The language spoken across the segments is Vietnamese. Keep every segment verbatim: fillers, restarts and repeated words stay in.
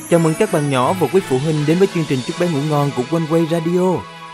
Chào mừng các bạn nhỏ và quý phụ huynh đến với chương trình Chúc bé ngủ ngon của One Way Radio.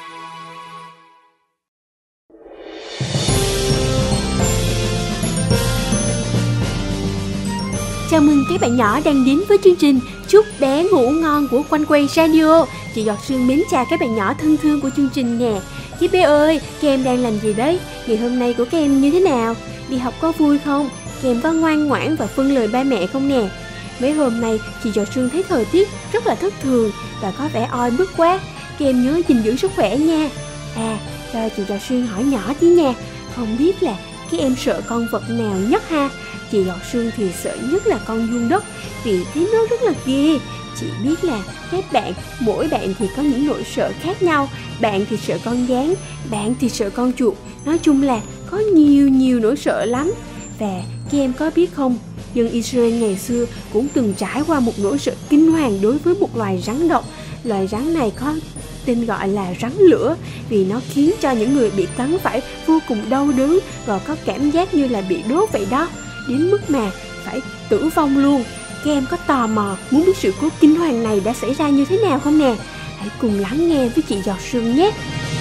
Chào mừng các bạn nhỏ đang đến với chương trình Chúc bé ngủ ngon của One Way Radio. Chị Giọt Sương mến chào các bạn nhỏ thân thương của chương trình nè. Chị bé ơi, các em đang làm gì đấy? Ngày hôm nay của các em như thế nào? Đi học có vui không? Các em có ngoan ngoãn và vâng lời ba mẹ không nè? Mấy hôm nay chị Giọt Sương thấy thời tiết rất là thất thường và có vẻ oi bức quá. Các em nhớ gìn giữ sức khỏe nha. À, cho chị Giọt Sương hỏi nhỏ tí nha. Không biết là các em sợ con vật nào nhất ha? Chị Giọt Sương thì sợ nhất là con giun đất, vì thấy nó rất là ghê. Chị biết là các bạn, mỗi bạn thì có những nỗi sợ khác nhau. Bạn thì sợ con gián, bạn thì sợ con chuột. Nói chung là có nhiều nhiều nỗi sợ lắm. Và các em có biết không, dân Israel ngày xưa cũng từng trải qua một nỗi sợ kinh hoàng đối với một loài rắn độc. Loài rắn này có tên gọi là rắn lửa, vì nó khiến cho những người bị cắn phải vô cùng đau đớn và có cảm giác như là bị đốt vậy đó, đến mức mà phải tử vong luôn. Các em có tò mò muốn biết sự cố kinh hoàng này đã xảy ra như thế nào không nè? Hãy cùng lắng nghe với chị Giọt Sương nhé.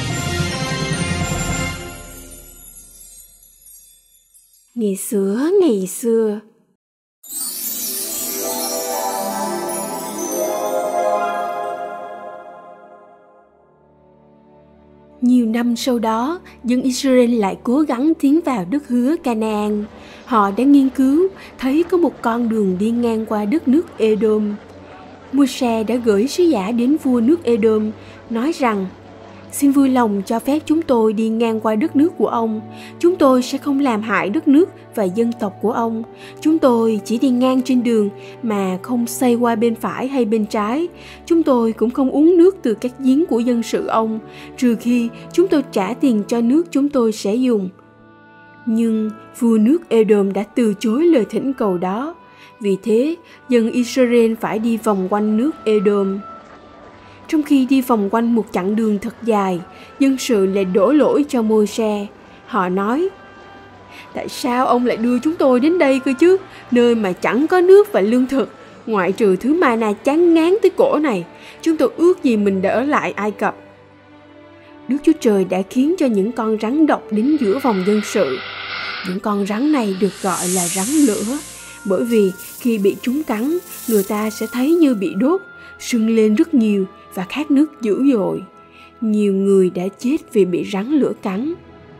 Ngày xưa, ngày xưa. Nhiều năm sau đó, dân Israel lại cố gắng tiến vào đất hứa Canaan. Họ đã nghiên cứu, thấy có một con đường đi ngang qua đất nước Edom. Môi-se đã gửi sứ giả đến vua nước Edom, nói rằng: xin vui lòng cho phép chúng tôi đi ngang qua đất nước của ông. Chúng tôi sẽ không làm hại đất nước và dân tộc của ông. Chúng tôi chỉ đi ngang trên đường mà không xoay qua bên phải hay bên trái. Chúng tôi cũng không uống nước từ các giếng của dân sự ông, trừ khi chúng tôi trả tiền cho nước chúng tôi sẽ dùng. Nhưng vua nước Edom đã từ chối lời thỉnh cầu đó. Vì thế, dân Israel phải đi vòng quanh nước Edom. Trong khi đi vòng quanh một chặng đường thật dài, dân sự lại đổ lỗi cho Môi-se. Họ nói: tại sao ông lại đưa chúng tôi đến đây cơ chứ, nơi mà chẳng có nước và lương thực, ngoại trừ thứ ma-na chán ngán tới cổ này. Chúng tôi ước gì mình đã ở lại Ai Cập. Đức Chúa Trời đã khiến cho những con rắn độc đến giữa vòng dân sự. Những con rắn này được gọi là rắn lửa, bởi vì khi bị chúng cắn, người ta sẽ thấy như bị đốt, sưng lên rất nhiều và khát nước dữ dội. Nhiều người đã chết vì bị rắn lửa cắn.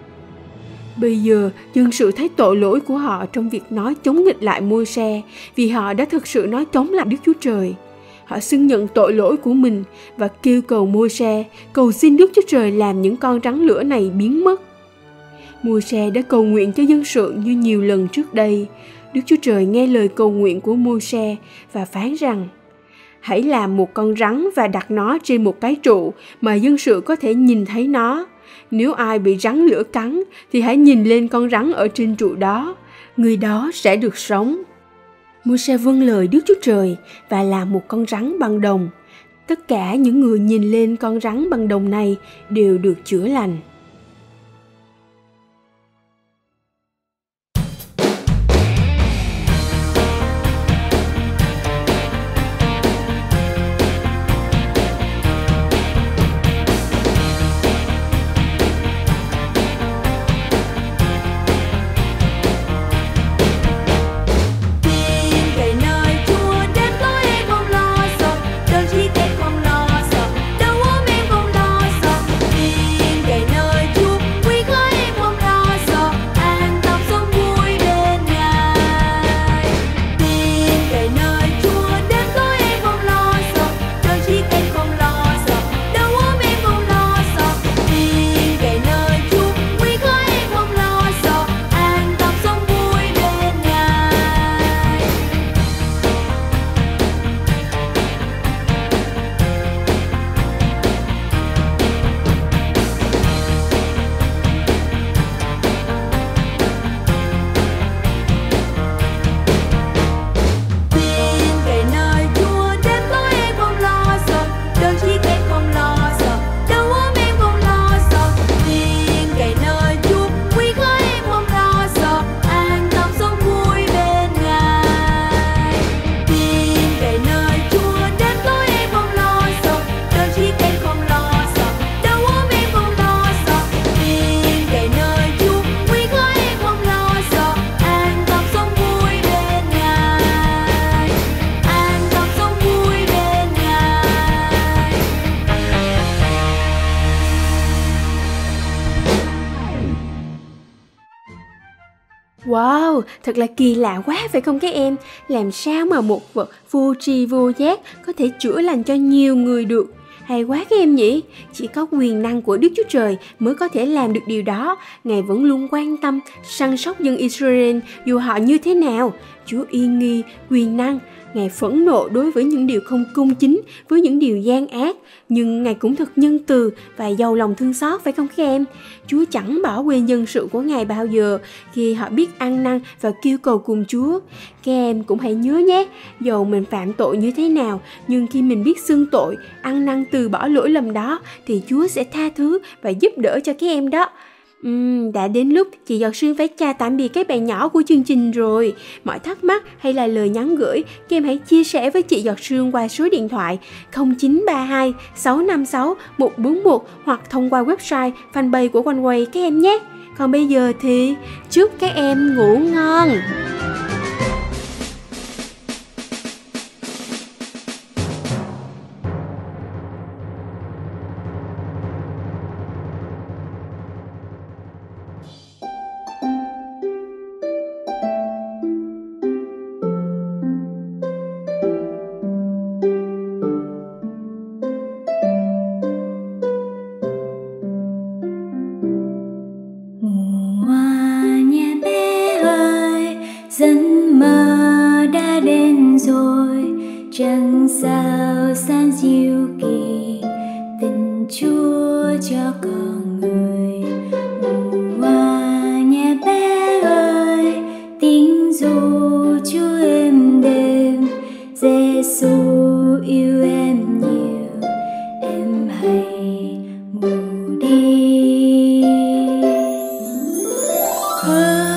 Bây giờ, dân sự thấy tội lỗi của họ trong việc nói chống nghịch lại Môi-se, vì họ đã thực sự nói chống lại Đức Chúa Trời. Họ xưng nhận tội lỗi của mình và kêu cầu Môi-se, cầu xin Đức Chúa Trời làm những con rắn lửa này biến mất. Môi-se đã cầu nguyện cho dân sự như nhiều lần trước đây. Đức Chúa Trời nghe lời cầu nguyện của Môi-se và phán rằng: hãy làm một con rắn và đặt nó trên một cái trụ mà dân sự có thể nhìn thấy nó. Nếu ai bị rắn lửa cắn thì hãy nhìn lên con rắn ở trên trụ đó, người đó sẽ được sống. Môi-se vâng lời Đức Chúa Trời và làm một con rắn bằng đồng. Tất cả những người nhìn lên con rắn bằng đồng này đều được chữa lành. Đâu ôm em không lo sợ, Wow, thật là kỳ lạ quá phải không các em? Làm sao mà một vật vô tri vô giác có thể chữa lành cho nhiều người được? Hay quá các em nhỉ? Chỉ có quyền năng của Đức Chúa Trời mới có thể làm được điều đó. Ngài vẫn luôn quan tâm, săn sóc dân Israel dù họ như thế nào. Chúa uy nghi, quyền năng. Ngài phẫn nộ đối với những điều không công chính, với những điều gian ác. Nhưng Ngài cũng thật nhân từ và giàu lòng thương xót phải không các em? Chúa chẳng bỏ quên dân sự của Ngài bao giờ khi họ biết ăn năn và kêu cầu cùng Chúa. Các em cũng hãy nhớ nhé, dầu mình phạm tội như thế nào, nhưng khi mình biết xưng tội, ăn năn từ bỏ lỗi lầm đó, thì Chúa sẽ tha thứ và giúp đỡ cho các em đó. Uhm, đã đến lúc chị Giọt Sương phải chào tạm biệt các bạn nhỏ của chương trình rồi. Mọi thắc mắc hay là lời nhắn gửi, các em hãy chia sẻ với chị Giọt Sương qua số điện thoại không chín ba hai sáu năm sáu một bốn một hoặc thông qua website fanpage của Oneway các em nhé. Còn bây giờ thì chúc các em ngủ ngon. Giấc mơ đã đến rồi, chẳng sao san diệu kỳ tình Chúa cho con người. Hoa nhà bé ơi, tiếng ru Chúa êm đềm, Giêsu yêu em nhiều, em hãy ngủ đi.